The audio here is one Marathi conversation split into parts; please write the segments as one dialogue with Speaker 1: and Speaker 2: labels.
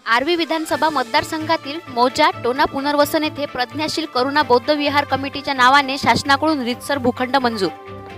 Speaker 1: आर्वी विधानसभा मतदारसंघातील मौजा टोना पुनर्वसन येथे प्रज्ञाशील करुणा बौद्ध विहार कमिटीच्या नावाने शासनाकडून रीतसर भूखंड मंजूर।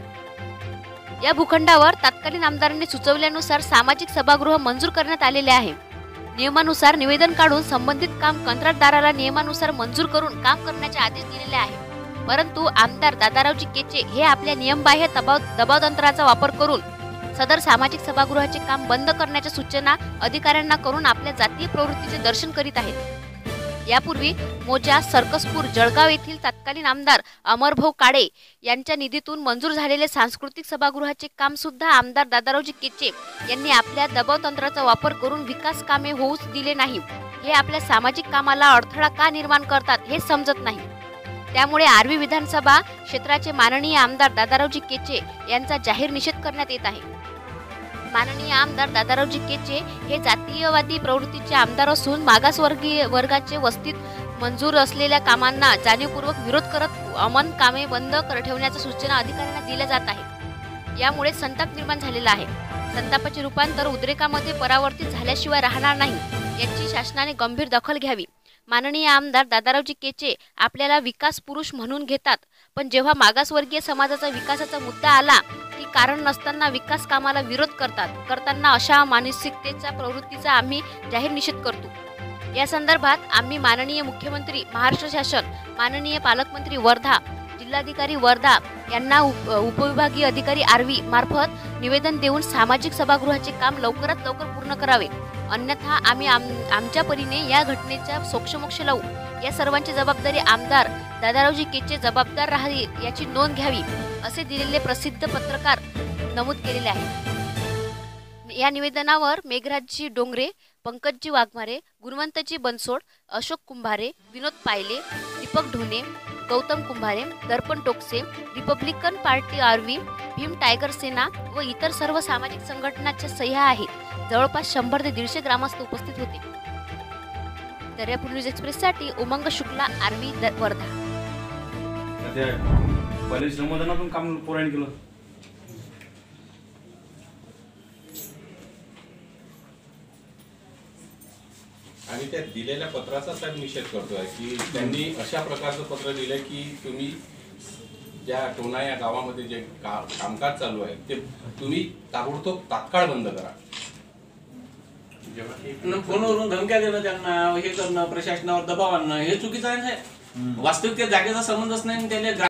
Speaker 1: या भूखंडावर तत्कालीन आमदारांनी सुचवल्यानुसार सामाजिक सभागृह मंजूर करण्यात आलेले आहे। नियमानुसार निवेदन काढून संबंधित काम कंत्राटदाराला नियमानुसार मंजूर करून काम करण्याचे आदेश दिलेले आहे। परंतु आमदार दादारावजी केचे हे आपल्या नियमबाह्य दबाव तंत्राचा वापर करून सदर सामाजिक सभागृहाचे काम बंद करण्याच्या सूचना अधिकाऱ्यांना करून आपल्या जातीय प्रवृत्तीचे दर्शन करीत आहेत। यापूर्वी मोजा सर्कसपूर जळगाव येथील तत्कालीन आमदार अमरभाऊ काळे यांच्या निधीतून मंजूर झालेले सांस्कृतिक सभागृहाचे काम सुद्धा आमदार दादारावजी केचे यांनी आपल्या दबाव तंत्राचा वापर करून विकास कामे होऊच दिले नाही। हे आपल्या सामाजिक कामाला अडथळा का निर्माण करतात हे समजत नाही। त्यामुळे आर्वी विधानसभा क्षेत्राचे माननीय आमदार दादारावजी केचे यांचा जाहीर निषेध करण्यात येत आहे। माननीय आमदार दादारावजी केचे हे जातीयवादी प्रवृत्तीचे आमदार असून मागासवर्गीय वर्गाचे वस्तीत मंजूर असलेल्या कामांना जाणीवपूर्वक विरोध करत अमन कामे बंद ठेवण्याच्या सूचना अधिकाऱ्यांना दिल्या जात आहेत। यामुळे संताप निर्माण झालेला आहे। संतापाचे रूपांतर उद्रेकामध्ये परावर्तित झाल्याशिवाय राहणार नाही, याची शासनाने गंभीर दखल घ्यावी। माननीय आमदार दादारावजी केचे आपल्याला विकास पुरुष म्हणून घेतात, पण जेव्हा मागासवर्गीय समाजाचा विकासाचा मुद्दा आला की कारण नसताना विकास कामाला विरोध करताना अशा मानसिकतेचा प्रवृत्तीचा आम्ही जाहीर निषेध करतो। या संदर्भात आम्ही माननीय मुख्यमंत्री महाराष्ट्र शासन, माननीय पालकमंत्री वर्धा, जिल्हाधिकारी वर्धा यांना उपविभागीय अधिकारी आर्वी मार्फत निवेदन देऊन सामाजिक सभागृहाचे काम लवकरात लवकर पूर्ण करावे, अन्यथा आम्ही आमच्या परीने या घटनेचा सोक्षमोक्ष लावू। या सर्वांची जबाबदारी आमदार दादारावजी केचे जबाबदार राहतील याची नोंद घ्यावी, असे दिलेले प्रसिद्ध पत्रकार नमूद केलेले आहे। या निवेदनावर Meghrajji Dongre, Pankajji Waghmare, Gunwantji Bansod, Ashok Kumbhare, Vinod Payle, Deepak Dhone, Gautam Kumbhare, Darpan Tokse, Republican party Arvi, Bhim tiger Sena व इतर सर्व सामाजिक संघटनांच्या सह्या आहेत। जवळपास 100 ते 150 ग्रामस्थ उपस्थित होते। दर्यापूर न्यूज एक्सप्रेससाठी उमंग शुक्ला, आर्वी वर्धा।
Speaker 2: परिश्रमधून काम पूर्ण केलं।
Speaker 3: आणि त्या दिलेल्या पत्राचा साहेब निषेध करतोय की त्यांनी अशा प्रकारचं पत्र दिलंय की तुम्ही ज्या टोना या गावामध्ये जे कामकाज चालू आहे ते तुम्ही ताबडतोब तात्काळ बंद करा।
Speaker 4: फोनवरून धमक्या देणं, त्यांना हे करणं, प्रशासनावर दबाव आणणं हे चुकीचं आहे। वास्तविक त्या जागेचा संबंधच नाही त्याला